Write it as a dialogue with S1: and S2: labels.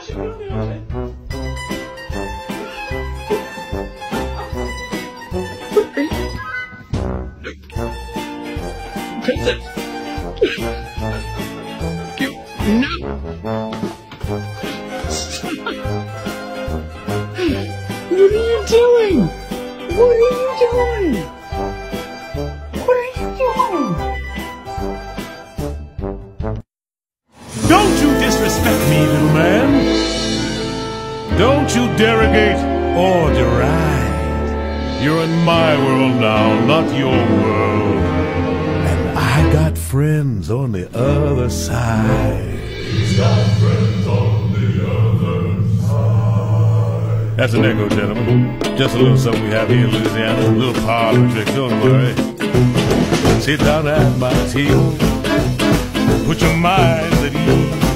S1: What are you doing? What are you doing? What are you doing?
S2: Don't you disrespect me, little man. Don't you derogate or deride. You're in my world now, not your world. And I got friends on the other side. He's got friends on the other side. That's an echo, gentlemen. Just a little something we have here in Louisiana. A little parlor trick, don't worry. Sit down at my table. Put your minds at ease.